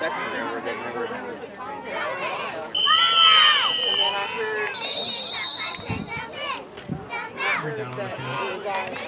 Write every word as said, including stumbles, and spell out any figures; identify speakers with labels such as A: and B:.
A: second railroad that never
B: There was a song there for a while. And then I heard, I heard that it was all